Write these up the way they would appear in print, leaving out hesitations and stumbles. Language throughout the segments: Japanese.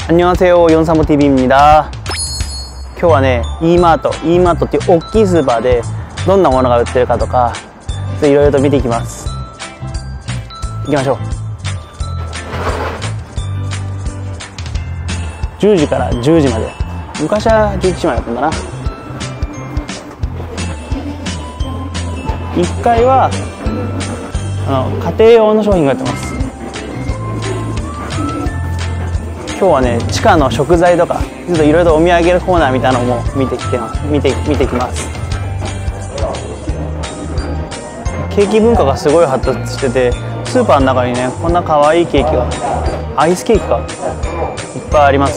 안녕하세요, 연사모TV입니다. 今日はね、Eマートっていう大きいスーパーでどんなものが売ってるかとか、いろいろと見ていきます。行きましょう。10時から10時まで。昔は11時までだったんだな。1階は家庭用の商品が売ってます。今日はね、地下の食材とかちょっといろいろお土産のコーナーみたいなのも見てきます。ケーキ文化がすごい発達してて、スーパーの中にね、こんな可愛いケーキが、アイスケーキがいっぱいあります。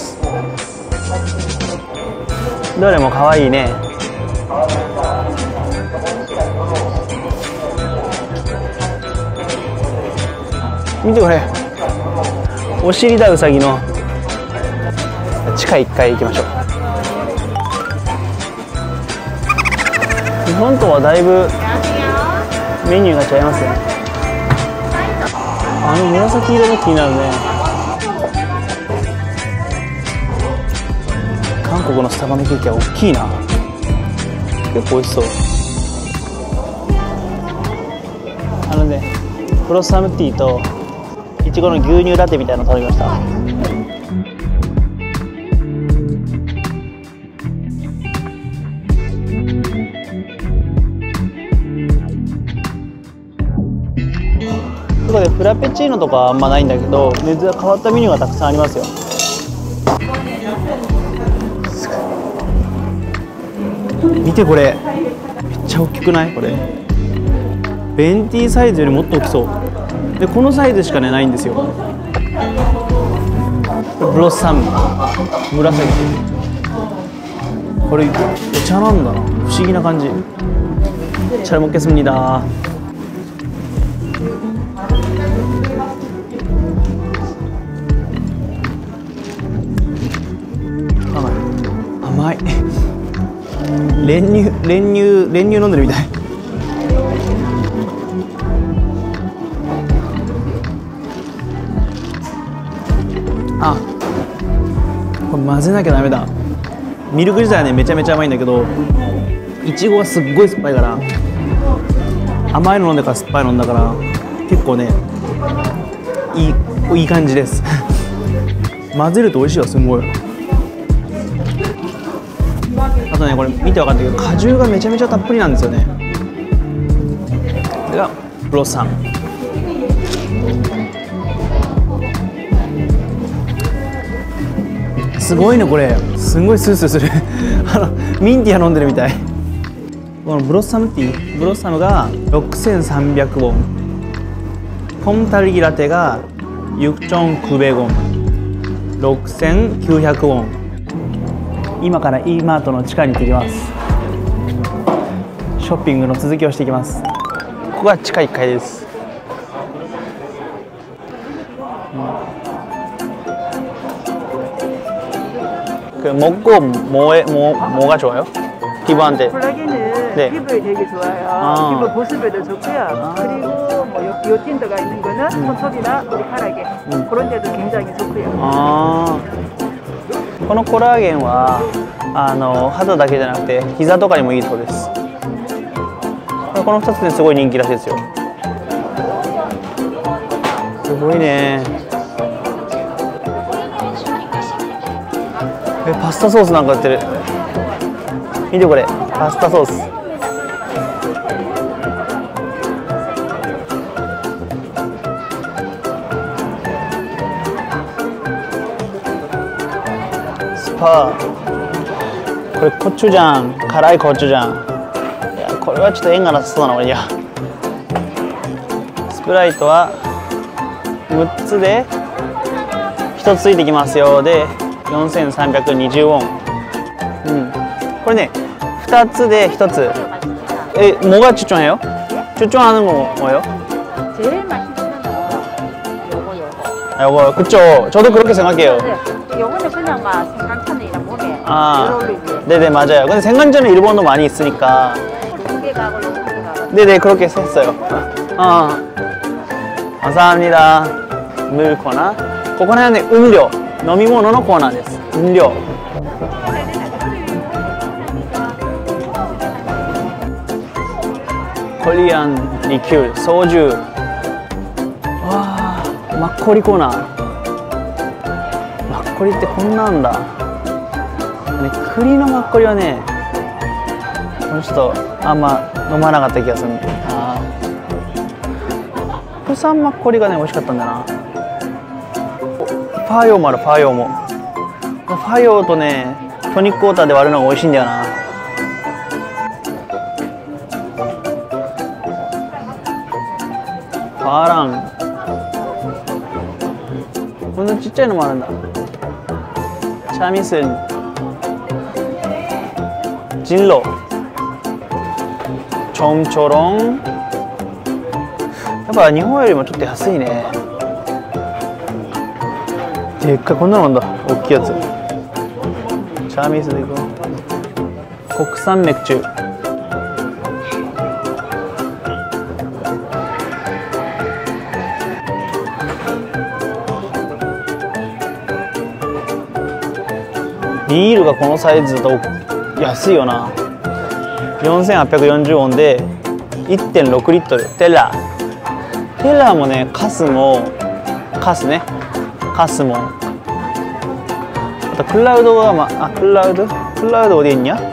どれも可愛いね。見てこれ、お尻だうさぎの。地下1階行きましょう。日本とはだいぶメニューが違いますね。あの紫色の気になるね。韓国のスタバのケーキは大きいな。結構美味しそう。ブロッサムティーといちごの牛乳ラテみたいなの頼みました。でフラペチーノとかはあんまないんだけど、変わったメニューがたくさんありますよ。見てこれ、めっちゃ大きくない？これベンティーサイズよりもっと大きそうで、このサイズしかねないんですよ。これブロッサム紫、これお茶なんだな。不思議な感じ。잘 먹겠습니다。甘い。練乳飲んでるみたい。あ、これ混ぜなきゃダメだ。ミルク自体はねめちゃめちゃ甘いんだけど、いちごがすっごい酸っぱいから、甘いの飲んでから酸っぱいの飲んだから結構ねいい感じです。混ぜると美味しいわ、すんごい。あとね、これ見て分かったけど果汁がめちゃめちゃたっぷりなんですよね。これがブロッサム。すごいね、これすんごいスースーする。ミンティア飲んでるみたい。このブロッサムティー、ブロッサムが6300ウォン、ポンタルギラテが6,900ウォン、6900ウォン。今から Eマートの地下に行ってきます。ショッピングの続きをしていきます。ここが地下1階です。먹고 뭐가 좋아요? 피부한테. 콜라겐은 네. 피부에 되게 좋아요. 피부 보습에도 좋고요. 그리고 뭐 요 틴트가 있는 거는 손톱이나 머리카락에 그런 데도 굉장히 좋고요. このコラーゲンは肌だけじゃなくて膝とかにもいいそうです。この2つですごい人気らしいですよ。すごいね。パスタソースなんか売ってる。見てこれ、パスタソース。スパー。これコチュジャン、辛いコチュジャン。いや、これはちょっと縁がなさそうだな、俺。いや。スプライトは6つで1つついてきますよ。で、4320ウォン。これね、2つで1つ. 뭐가 추천해요? 추천하는 거 뭐예요? 제일 맛있는 건 요거. 그쵸. 저도 그렇게 생각해요. 요거는 그냥 막 생강천이랑 몸에 네네, 맞아요. 근데 생강천은 일본도 많이 있으니까. 두 개 가고 요거 두 개 가고. 네네, 그렇게 했어요. 감사합니다. 물코나. ここら辺ね、음료 飲み物のコーナーです。飲料。コリアンリキュール、ソジュ。わあ、マッコリコーナー。マッコリってこんなんだ。ね、栗のマッコリはね、ちょっとあんま飲まなかった気がする。プサンマッコリがね、美味しかったんだな。パーヨーもある、パーヨーも。パーヨーとね、トニックウォーターで割るのが美味しいんだよな。パーラン。こんなちっちゃいのもあるんだ。チャミスン。ジンロ。チョンチョロン。やっぱ日本よりもちょっと安いね。でっかい、こんなのなんだ、大きいやつ。チャーミスでいこう。国産メクチュ。ビールがこのサイズだと安いよな。4840ウォンで 1.6 リットル。テラもね、カスもあとクラウドがクラウドでいいんや。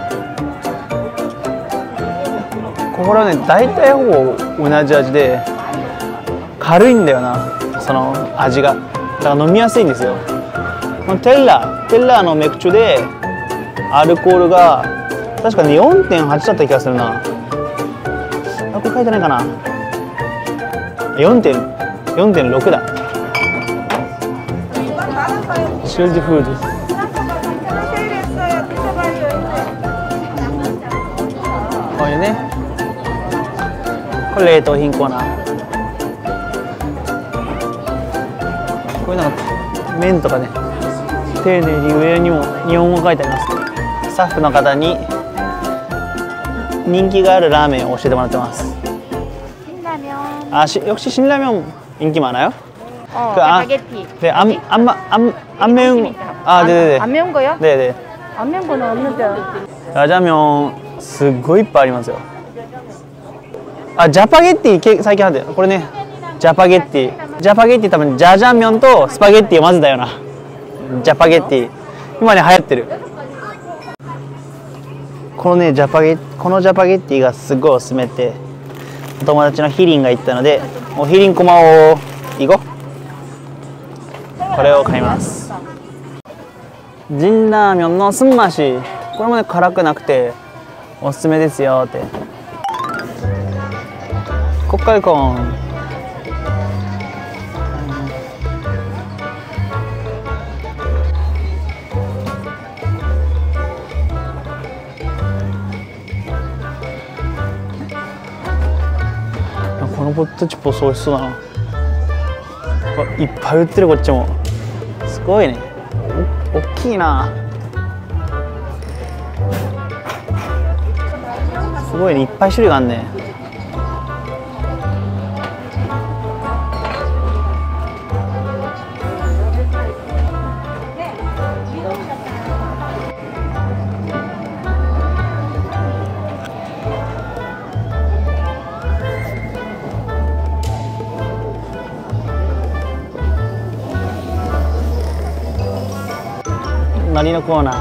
これはね、大体ほぼ同じ味で軽いんだよな、その味が。だから飲みやすいんですよ。このテラのメクチュでアルコールが確かに 4.8 だった気がするな。これ書いてないかな。4.6 だ。シューズフード。こういうね、これ冷凍品コーナー。こういうのが麺とかね、丁寧に上にも日本語書いてあります。スタッフの方に人気があるラーメンを教えてもらってます。역시 신라면 인기 많아요? 그 짜파게티. 네, 안 매운. 네네네. 안 매운 거요? 네네. 안 매운 거는 없는데. 라자면 すっごいいっぱいありますよ。ジャパゲッティ最近あるんだよ。これね、ジャパゲッティ多分ジャジャンミョンとスパゲッティを混ぜたようなジャパゲッティ。今ね流行ってる。このジャパゲッティがすごいおすすめで、お友達のヒリンが言ったので、もうヒリンコマをいこう。これを買います。ジンラーメンのスンマシ、これもね辛くなくておすすめですよって。国会コーン。このポテトチップス美味しそうだな。いっぱい売ってる、こっちも。すごいね。おっきいな。すごいね、いっぱい種類があるね。何のコーナー。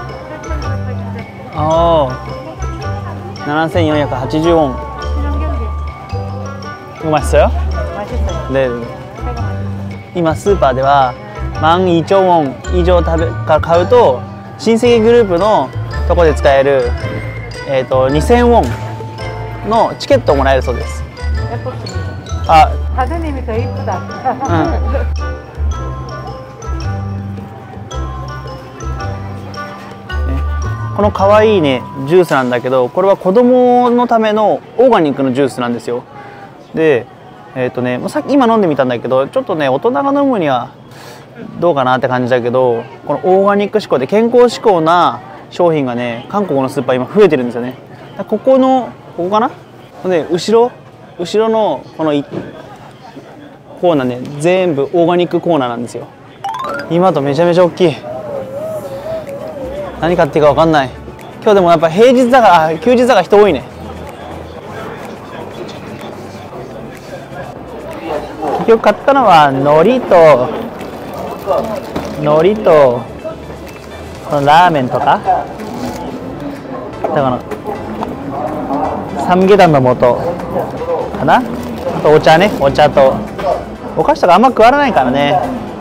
ああ、7480ウォン。맛있어요? 네.今スーパーでは12,000ウォン以上買うと親戚グループのとこで使える2000ウォンのチケットをもらえるそうです。あ、 사장님이 더 이쁘다. この可愛いねジュースなんだけど、これは子供のためのオーガニックのジュースなんですよ。で、さっき今飲んでみたんだけど、ちょっとね大人が飲むにはどうかなって感じだけど、このオーガニック志向で健康志向な商品がね韓国のスーパー今増えてるんですよね。ここかな。で後ろのこのコーナーね、全部オーガニックコーナーなんですよ。 今とめちゃめちゃ大きい。何買っていいか分かんない。今日でもやっぱ平日だから休日だから人多いね。結局買ったのは海苔とこのラーメンとかだからサムゲタンの素かな。あとお茶ね、お茶とお菓子とかあんま食わないからね。